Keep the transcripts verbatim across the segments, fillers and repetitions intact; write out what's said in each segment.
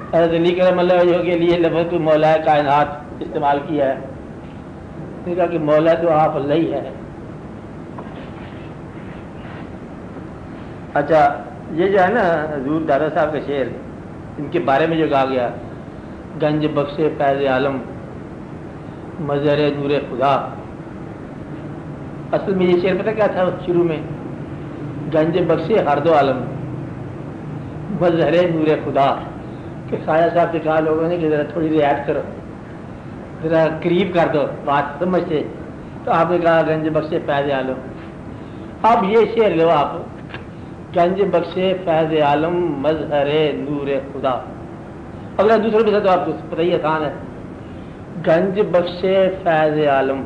حضرت علی کرم اللہ وجہہ کے لیے لفظ مولا کائنات استعمال کیا ہے. نے کہا کہ مولا تو آپ اللہ ہی ہے. اچھا یہ جو ہے نا حضور دادا صاحب کا شعر، ان کے بارے میں جو کہا گیا، گنج بخش فیض عالم مظہر نور خدا، اصل میں یہ شعر پتہ کیا تھا شروع میں؟ گنج بخش ہر دو عالم مظہر نور خدا. کہ خواجہ صاحب سے کہا لوگوں نے کہ ذرا تھوڑی رعایت کرو، ذرا قریب کر دو بات سمجھتے، تو آپ نے کہا گنج بخش فیض عالم. اب یہ شعر لو آپ، گنج بخش فیض عالم مظہر نور خدا. اگر دوسرے بھی تو آپ کو پتہ ہی آسان ہے. گنج بخش فیض عالم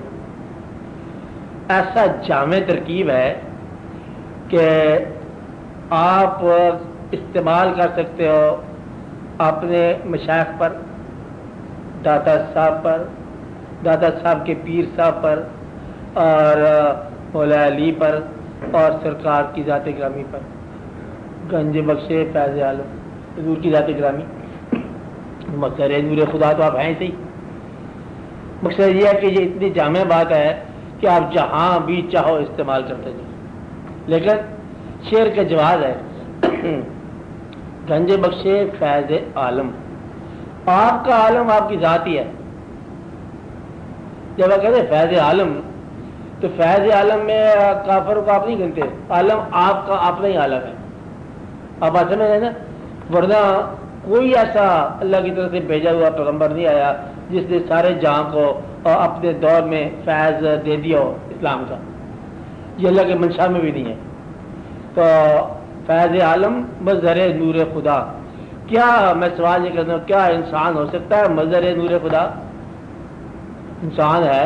ایسا جامع ترکیب ہے کہ آپ استعمال کر سکتے ہو اپنے مشائخ پر، داتا صاحب پر، داتا صاحب کے پیر صاحب پر، اور مولا علی پر، اور سرکار کی ذات گرامی پر. گنج بخش فیض عالم حضور کی ذات گرامی مظہر نور خدا تو آپ ہیں صحیح. مقصد یہ ہے کہ یہ اتنی جامع بات ہے کہ آپ جہاں بھی چاہو استعمال کرتے جائیں. لیکن شعر کا جواز ہے گنج بخش فیض عالم. آپ کا عالم آپ کی ذات ہی ہے. جب آپ کہتے ہیں فیض عالم تو فیض عالم میں کافر کو آپ نہیں گنتے، عالم آپ کا اپنا ہی عالم ہے. آپ بات سمجھ رہے ہیں نا؟ ورنہ کوئی ایسا اللہ کی طرف سے بھیجا ہوا پیغمبر نہیں آیا جس نے سارے جہاں کو اپنے دور میں فیض دے دیا ہو اسلام کا. یہ اللہ کے منشا میں بھی نہیں ہے. تو فیض عالم مظہر نور خدا، کیا میں سوال یہ کرتا ہوں، کیا انسان ہو سکتا ہے مظہر نور خدا؟ انسان ہے،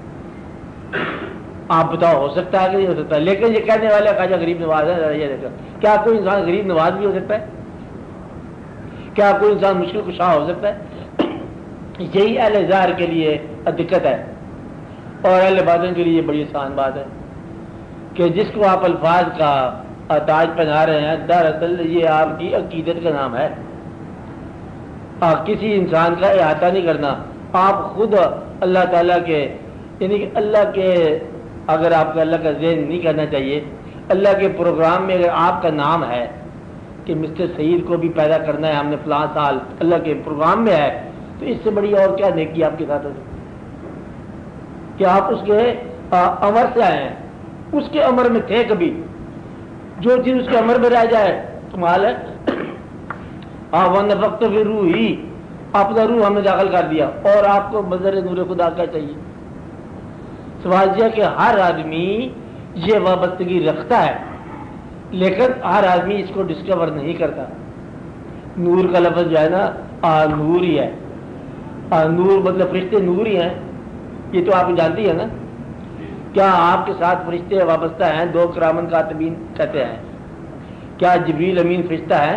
آپ بتاؤ ہو سکتا ہے کہ نہیں ہو سکتا؟ لیکن یہ کہنے والے خواجہ غریب نواز ہے. یہ دیکھو، کیا کوئی انسان غریب نواز بھی ہو سکتا ہے؟ کیا کوئی انسان مشکل کشا ہو سکتا ہے؟ یہی اہل ظاہر کے لیے دقت ہے، اور اہل باطن کے لیے بڑی آسان بات ہے کہ جس کو آپ الفاظ کا تاج پہنا رہے ہیں، دراصل یہ آپ کی عقیدت کا نام ہے. آپ کسی انسان کا احاطہ نہیں کرنا، آپ خود اللہ تعالیٰ کے، یعنی کہ اللہ کے، اگر آپ کا اللہ کا ذہن نہیں کرنا چاہیے، اللہ کے پروگرام میں اگر آپ کا نام ہے کہ مسٹر سعید کو بھی پیدا کرنا ہے ہم نے فلاں سال، اللہ کے پروگرام میں ہے، تو اس سے بڑی اور کیا نیکی آپ کے ساتھ ہوتی کہ آپ اس کے امر سے آئے ہیں. اس کے امر میں تھے کبھی، جو چیز اس کے امر میں رہ جائے کمال ہے. وقت پھر روح ہی اپنا روح ہم نے داخل کر دیا، اور آپ کو مظہر نور خدا کیا چاہیے؟ سوال یہ کہ ہر آدمی یہ وابستگی رکھتا ہے، لیکن ہر آدمی اس کو ڈسکور نہیں کرتا. نور کا لفظ جو ہے نا آ نور ہی ہے. آ نور مطلب فرشتے نور ہی ہیں، یہ تو آپ جانتی ہیں نا. کیا آپ کے ساتھ فرشتے وابستہ ہیں؟ دو کرامن کاتبین کہتے ہیں. کیا جبریل امین فرشتہ ہے؟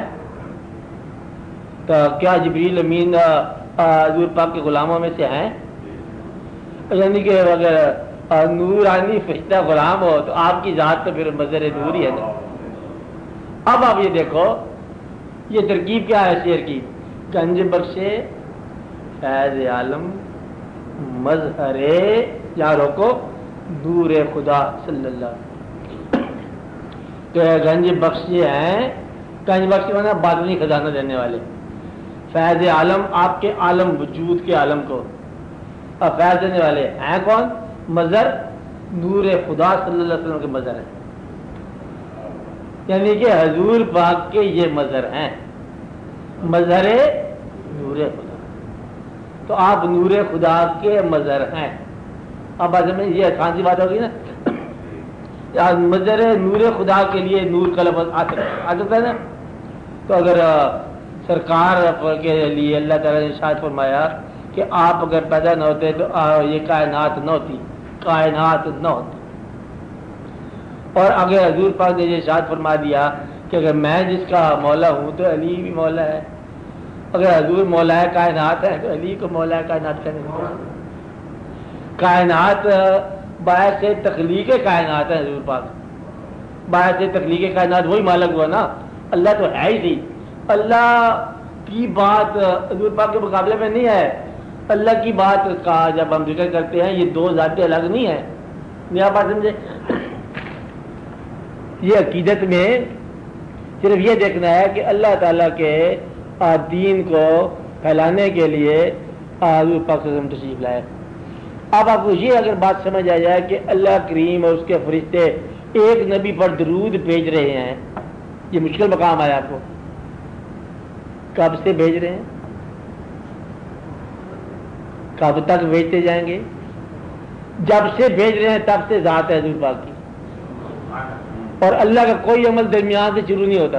تو کیا جبریل امین حضور پاک کے غلاموں میں سے ہیں؟ یعنی کہ اگر نورانی فرشتہ غلام ہو تو آپ کی ذات تو پھر مظہر نور ہی ہے نا. اب آپ یہ دیکھو یہ ترکیب کیا ہے شعر کی؟ گنج بخش فیض عالم مظہر، یا روکو، نور خدا صلی اللہ. تو گنج بخش ہیں، گنج بخش ہونا باطنی خزانہ دینے والے. فیض عالم آپ کے عالم وجود کے عالم کو اور فیض دینے والے ہیں کون؟ مظہر نور خدا صلی اللہ علیہ وسلم کے مظہر ہیں. یعنی کہ حضور پاک کے یہ مظہر ہیں، مظہر نور خدا. تو آپ نور خدا کے مظہر ہیں. اب آج میں یہ آسان سی بات ہوگی نا، مظہر نور خدا کے لیے نور کا لفظ آ سکتا ہے نا. تو اگر سرکار کے لیے اللہ تعالیٰ نے ارشاد فرمایا کہ آپ اگر پیدا نہ ہوتے تو یہ کائنات نہ ہوتی، کائنات نہ ہوتی. اور اگر حضور پاک نے یہ ارشاد فرما دیا کہ اگر میں جس کا مولا ہوں تو علی بھی مولا ہے، اگر حضور مولا کائنات ہے تو علی کو مولا کائنات کہنے لگا. کائنات باعث تخلیق کائنات ہے حضور پاک، باعث تخلیق کائنات وہی مالک ہوا نا. اللہ تو ہے ہی نہیں. اللہ کی بات حضور پاک کے مقابلے میں نہیں ہے. اللہ کی بات کا جب ہم ذکر کرتے ہیں یہ دو ذاتیں الگ نہیں ہیں. نہیں آپ بات سمجھے؟ یہ عقیدت میں صرف یہ دیکھنا ہے کہ اللہ تعالیٰ کے دین کو پھیلانے کے لیے حضور پاک صلی اللہ علیہ وسلم تشریف لائے. اب آپ کو یہ اگر بات سمجھ آ جائے کہ اللہ کریم اور اس کے فرشتے ایک نبی پر درود بھیج رہے ہیں، یہ مشکل مقام آیا آپ کو. کب سے بھیج رہے ہیں؟ کب تک بھیجتے جائیں گے؟ جب سے بھیج رہے ہیں تب سے ذات ہے حضور پاک کی، اور اللہ کا کوئی عمل درمیان سے شروع نہیں ہوتا.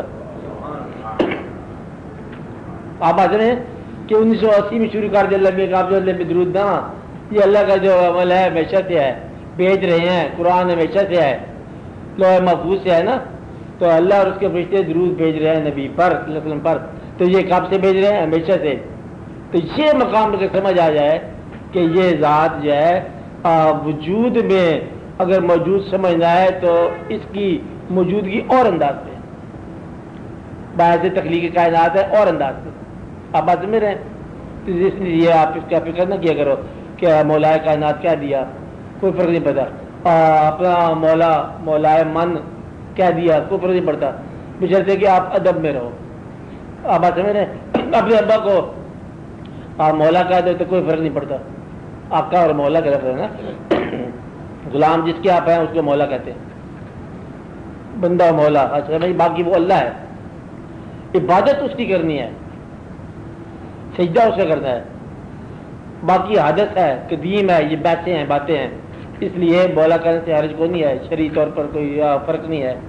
آپ آ رہے ہیں کہ انیس سو اسی میں شروع کر دیا اللہ میں آپ جو اللہ میں درود نہ، یہ اللہ کا جو عمل ہے ہمیشہ سے ہے، بھیج رہے ہیں. قرآن ہمیشہ سے ہے، لوح محفوظ سے ہے نا. تو اللہ اور اس کے فرشتے درود بھیج رہے ہیں نبی پر صلی اللہ علیہ وسلم پر. تو یہ کب سے بھیج رہے ہیں؟ ہمیشہ سے. تو یہ مقام اگر سمجھ آ جائے کہ یہ ذات جو ہے وجود میں اگر موجود سمجھنا ہے تو اس کی موجودگی اور انداز پہ باعث تخلیق کائنات ہے اور انداز پہ. آپ بات سمجھ رہے ہیں؟ اس لیے آپ اس کا فکر نہ کیا کرو کہ مولا کائنات کیا دیا، کوئی فرق نہیں پڑتا. اپنا مولا مولا من کیا دیا کوئی فرق نہیں پڑتا، بشرطے کہ آپ ادب میں رہو. آپ بات سمجھ رہے ہیں؟ اپنے ابا کو آپ مولا کہہ دو تو کوئی فرق نہیں پڑتا. آقا اور مولا کا لفظ ہے نا. غلام جس کے آپ ہیں اس کو مولا کہتے ہیں، بندہ مولا. اچھا بھائی باقی وہ اللہ ہے، عبادت اس کی کرنی ہے، سجدہ اس کا کرنا ہے. باقی حادث ہے، قدیم ہے، یہ باتیں ہیں باتیں ہیں. اس لیے مولا کرنے سے حرج کو نہیں ہے، شرعی طور پر کوئی فرق نہیں ہے،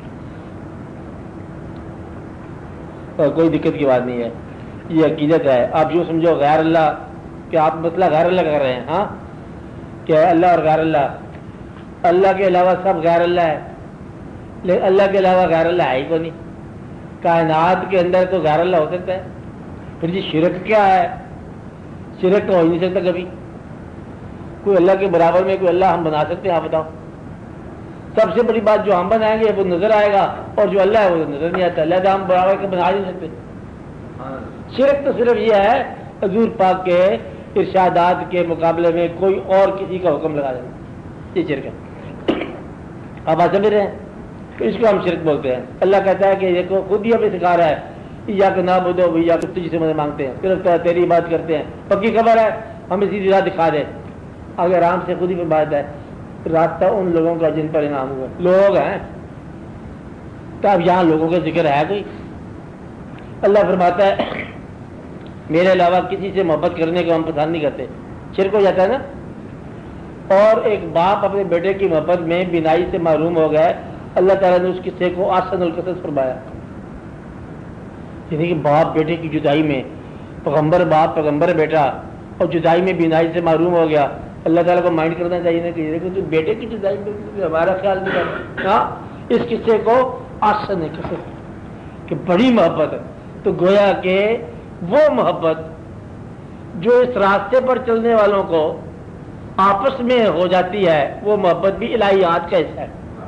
کوئی دقت کی بات نہیں ہے. یہ عقیدت ہے. آپ یوں سمجھو غیر اللہ کہ آپ مسئلہ غیر اللہ کر رہے ہیں. ہاں کہ اللہ اور غیر اللہ، اللہ کے علاوہ سب غیر اللہ ہے، لیکن اللہ کے علاوہ غیر اللہ ہے ہی کو نہیں. کائنات کے اندر تو غیر اللہ ہو سکتا ہے. پھر جی شرک کیا ہے؟ شرک تو ہو ہی نہیں سکتا کبھی. کوئی اللہ کے برابر میں کوئی اللہ ہم بنا سکتے ہیں؟ آپ بتاؤ. سب سے بڑی بات جو ہم بنائیں گے وہ نظر آئے گا، اور جو اللہ ہے وہ نظر نہیں آتا. اللہ ہم برابر کے بنا نہیں سکتے. شرک تو صرف یہ ہے حضور پاک کے ارشادات کے مقابلے میں کوئی اور کسی کا حکم لگا دینا، یہ شرک ہے. آپ بات سمجھ رہے ہیں؟ تو اس کو ہم شرک بولتے ہیں. اللہ کہتا ہے کہ دیکھو خود ہی ہمیں سکھا رہا ہے یا کہ نہ بدو یا کہ تجھ سے مدد مانگتے ہیں، صرف تیری بات کرتے ہیں. پکی خبر ہے ہمیں سیدھی راہ دکھا دے. اگر آرام سے خود ہی بات ہے راستہ ان لوگوں کا جن پر انعام ہوا. لوگ ہیں تو اب یہاں لوگوں کا ذکر ہے کوئی؟ اللہ فرماتا ہے میرے علاوہ کسی سے محبت کرنے کو ہم پسند نہیں کرتے. شرک ہو جاتا ہے نا. اور ایک باپ اپنے بیٹے کی محبت میں بینائی سے محروم ہو گیا، اللہ تعالیٰ نے اس قصے کو احسن القصص فرمایا. یعنی کہ باپ بیٹے کی جدائی میں، پیغمبر باپ پیغمبر بیٹا، اور جدائی میں بینائی سے محروم ہو گیا. اللہ تعالیٰ کو مائنڈ کرنا چاہیے نا کہ تو بیٹے کی جدائی میں ہمارا خیال نہیں کرتا. ہاں اس قصے کو احسن قصص کہ بڑی محبت ہے. تو گویا کہ وہ محبت جو اس راستے پر چلنے والوں کو آپس میں ہو جاتی ہے وہ محبت بھی الہیات کا حصہ ہے.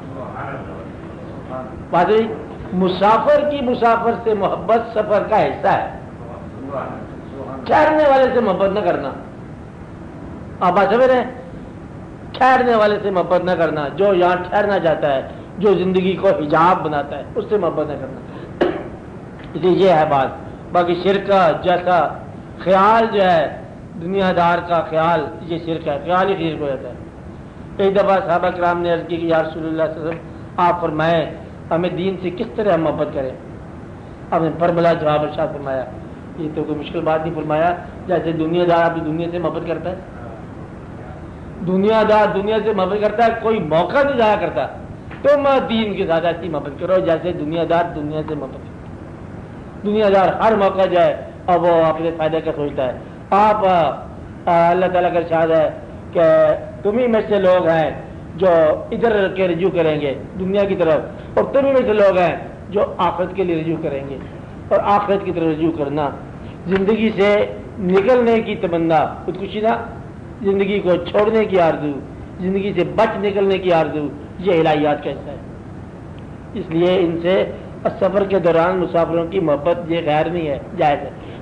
باتیں مسافر کی مسافر سے محبت سفر کا حصہ ہے. ٹھہرنے والے سے محبت نہ کرنا. آپ بات سمجھ رہے ہیں؟ ٹھہرنے والے سے محبت نہ کرنا. جو یہاں ٹھہرنا چاہتا ہے، جو زندگی کو حجاب بناتا ہے، اس سے محبت نہ کرنا. اس لیے یہ ہے بات. باقی شرک کا جیسا خیال جو ہے دنیا دار کا خیال، یہ شرک ہے، خیال ہی شرک ہو جاتا ہے. ایک دفعہ صحابہ کرام نے عرض کی کہ یا رسول اللہ صلی اللہ علیہ وسلم آپ فرمائیں ہمیں دین سے کس طرح محبت کریں. آپ نے بربلا جواب ارشاد فرمایا. یہ تو کوئی مشکل بات نہیں فرمایا. جیسے دنیا دار اپنی دنیا سے محبت کرتا ہے، دنیا دار دنیا سے محبت کرتا ہے، کوئی موقع نہیں ضائع کرتا. تم دین کے ساتھ ایسی محبت کرو جیسے دنیا دار دنیا سے محبت کرتا. دنیا دار ہر موقع جو ہے اب وہ اپنے فائدے کا سوچتا ہے. آپ اللہ تعالیٰ کا ارشاد ہے کہ تم ہی میں سے لوگ ہیں جو ادھر کے رجوع کریں گے دنیا کی طرف، اور تم ہی میں سے لوگ ہیں جو آخرت کے لیے رجوع کریں گے. اور آخرت کی طرف رجوع کرنا، زندگی سے نکلنے کی تمنا، خودکشی نہ، زندگی کو چھوڑنے کی آرزو، زندگی سے بچ نکلنے کی آرزو، یہ الہیات کا حصہ ہے. اس لیے ان سے سفر کے دوران مسافروں کی محبت یہ غیر نہیں ہے، جائز ہے.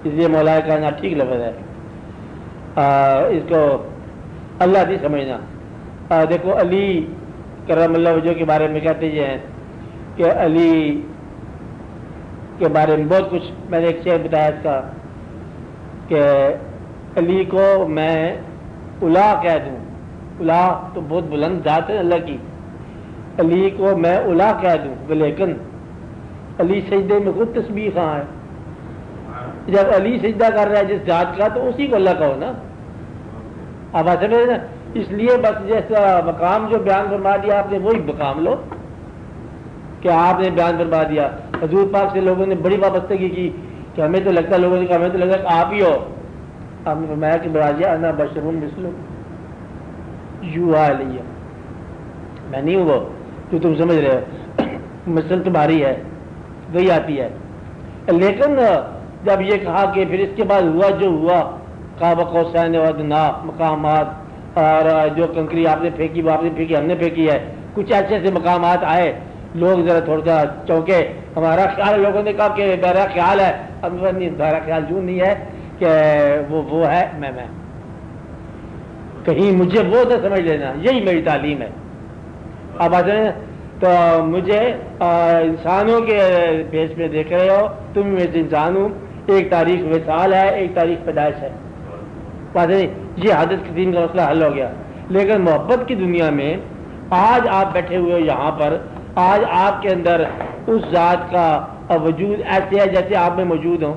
اس لیے مولا کہنا ٹھیک لفظ ہے، آ, اس کو اللہ نہیں سمجھنا۔ آ, دیکھو علی کرم اللہ وجہ کے بارے میں کہتے یہ ہیں کہ علی کے بارے میں بہت کچھ، میں نے ایک شعر بتایا اس کا کہ علی کو میں الا کہہ دوں، الا تو بہت بلند ذات ہے اللہ کی، علی کو میں الا کہہ دوں لیکن علی سجدے میں خود تسبیح کہاں ہے؟ جب علی سجدہ کر رہا ہے جس ذات کا تو اسی کو اللہ کہو نا، آپ آ سمجھے نا؟ اس لیے بس جیسا مقام جو بیان فرما دیا آپ نے وہی مقام لو کہ آپ نے بیان فرما دیا۔ حضور پاک سے لوگوں نے بڑی وابستگی کی کہ ہمیں تو لگتا لوگوں نے کہا ہمیں تو لگتا کہ آپ ہی ہو، آپ نے فرمایا کہ براجہ انا بشر مثلکم یوحی الی، میں نہیں ہوں وہ جو تم سمجھ رہے ہو، مثل تمہاری ہے وہی آتی ہے۔ لیکن جب یہ کہا کہ پھر اس کے بعد ہوا جو ہوا قاب قوسین و ادنی مقامات، اور جو کنکری آپ نے پھینکی وہ آپ نے پھینکی ہم نے پھینکی ہے، کچھ ایسے ایسے مقامات آئے لوگ ذرا تھوڑا سا چونکے، ہمارا خیال لوگوں نے کہا کہ میرا خیال ہے، اب میرا خیال یوں نہیں ہے کہ وہ وہ ہے میں میں کہیں مجھے وہ نہ سمجھ لینا، یہی میری تعلیم ہے۔ اب آتے ہیں تو مجھے انسانوں کے بیس میں دیکھ رہے ہو، تم میں سے انسان ہوں، ایک تاریخ وصال ہے ایک تاریخ پیدائش ہے، بات نہیں، یہ حادث قدیم کا مسئلہ حل ہو گیا۔ لیکن محبت کی دنیا میں آج آپ بیٹھے ہوئے ہو یہاں پر، آج آپ کے اندر اس ذات کا وجود ایسے ہے جیسے آپ میں موجود ہوں،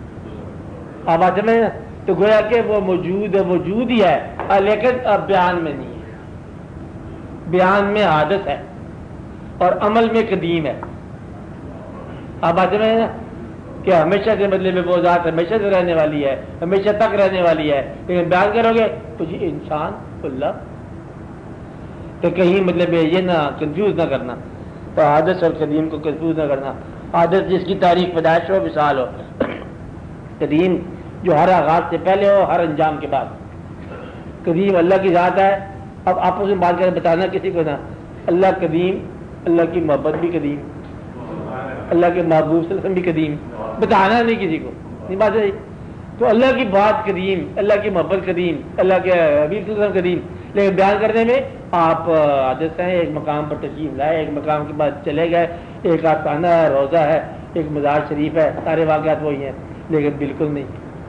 آپ آتے میں تو گویا کہ وہ موجود وجود ہی ہے لیکن اب بیان میں نہیں ہے، بیان میں حادث ہے اور عمل میں قدیم ہے۔ آپ آتے میں کہ ہمیشہ کے بدلے میں وہ ذات ہمیشہ سے رہنے والی ہے، ہمیشہ تک رہنے والی ہے، لیکن بیان کرو گے تو جی انسان اللہ، تو کہیں مطلب یہ نہ کنفیوز نہ کرنا، تو حادث اور قدیم کو کنفیوز نہ کرنا۔ حادث جس کی تاریخ پیدائش ہو وصال ہو، قدیم جو ہر آغاز سے پہلے ہو ہر انجام کے بعد، قدیم اللہ کی ذات ہے۔ اب آپس میں بات کریں بتانا کسی کو نہ، اللہ قدیم، اللہ کی محبت بھی قدیم، اللہ کے محبوب صلی اللہ علیہ وسلم بھی قدیم، بتانا نہیں کسی کو، نہیں بات ہے۔ تو اللہ کی بات قدیم، اللہ کی محبت قدیم، اللہ کے حبیب صلی اللہ علیہ وسلم قدیم، لیکن بیان کرنے میں آپ عادت ہیں، ایک مقام پر تشریف لائے، ایک مقام کے بعد چلے گئے، ایک آستانہ ہے، روزہ ہے، ایک مزار شریف ہے، سارے واقعات وہی ہیں، لیکن بالکل نہیں۔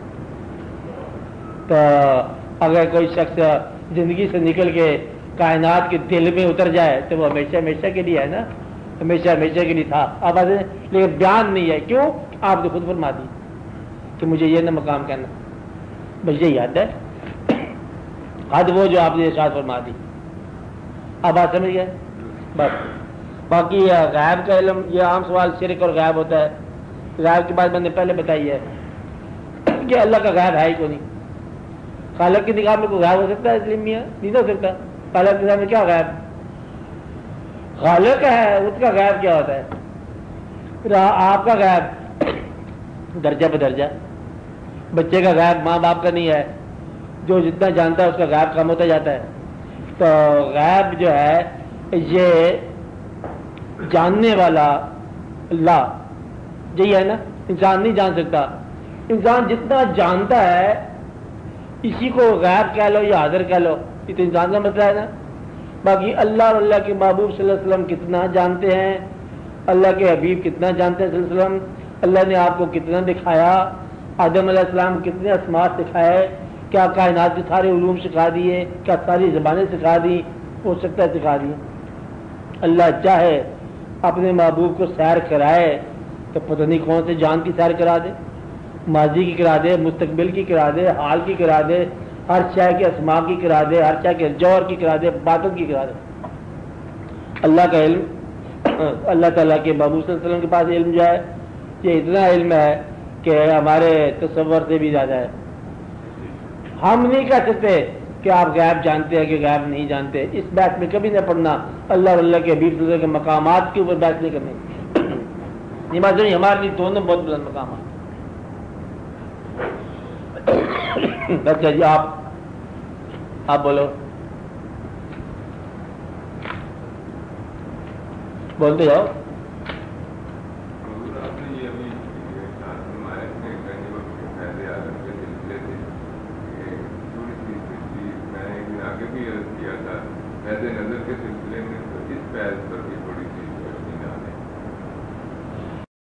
تو اگر کوئی شخص زندگی سے نکل کے کائنات کے دل میں اتر جائے تو وہ ہمیشہ ہمیشہ کے لیے ہے نا، ہمیشہ ہمیشہ کے لیے تھا، اب لیکن بیان نہیں ہے، کیوں؟ آپ نے خود فرما دی کہ مجھے یہ نہ مقام کہنا، بس یہی حد ہے، حد وہ جو آپ نے ارشاد فرما دی۔ اب بات سمجھ گئے؟ بس باقی غیب کا علم، یہ عام سوال شرک اور غیب ہوتا ہے۔ غیب کی بات میں نے پہلے بتائی ہے کہ اللہ کا غیب ہے ہی کو نہیں، خالق کی نگاہ میں کوئی غیب ہو سکتا ہے؟ اس لیے میاں نہیں ہو سکتا، خالق کی نگاہ میں کیا غیب؟ خالق ہے، اس کا غیب کیا ہوتا ہے؟ آپ کا غیب درجہ بدرجہ، بچے کا غیب ماں باپ کا نہیں ہے، جو جتنا جانتا ہے اس کا غیب کم ہوتا جاتا ہے۔ تو غیب جو ہے یہ جاننے والا اللہ یہی ہے نا، انسان نہیں جان سکتا، انسان جتنا جانتا ہے اسی کو غیب کہہ لو یا حاضر کہہ لو، یہ تو انسان کا مسئلہ ہے نا۔ باقی اللہ اور اللہ کے محبوب صلی اللہ علیہ وسلم کتنا جانتے ہیں، اللہ کے حبیب کتنا جانتے ہیں صلی اللہ علیہ وسلم، اللہ نے آپ کو کتنا دکھایا، آدم علیہ السلام کتنے اسماء سکھائے، کیا کائنات کے سارے علوم سکھا دیے، کیا ساری زبانیں سکھا دی، ہو سکتا ہے سکھا دی۔ اللہ چاہے اپنے محبوب کو سیر کرائے تو پتہ نہیں کون سے جان کی سیر کرا دے، ماضی کی کرا دے، مستقبل کی کرا دے، حال کی کرا دے، ہر شے کے اسماء کی کرا دے، ہر شے کے جوہر کی کرا دے، باطن کی کرا دے۔ اللہ کا علم، اللہ تعالیٰ کے محبوب صلی اللہ علیہ وسلم کے پاس علم جو ہے یہ اتنا علم ہے کہ ہمارے تصور سے بھی زیادہ ہے۔ ہم نہیں کہہ سکتے کہ آپ غیب جانتے ہیں کہ غیب نہیں جانتے، اس بات میں کبھی نہ پڑھنا، اللہ اور اللہ کے حبیب صلی اللہ علیہ وسلم کے مقامات کے اوپر بات نہیں کرنی، یہ بات نہیں، ہمارے لیے دونوں بہت بلند مقامات۔ اچھا جی، آپ آپ بولو، بولتے جاؤ۔ آپ نے یہ ابھی بھی عرض کیا تھا حید نظر کے سلسلے میں، تو اس پہل پر بھی تھوڑی سی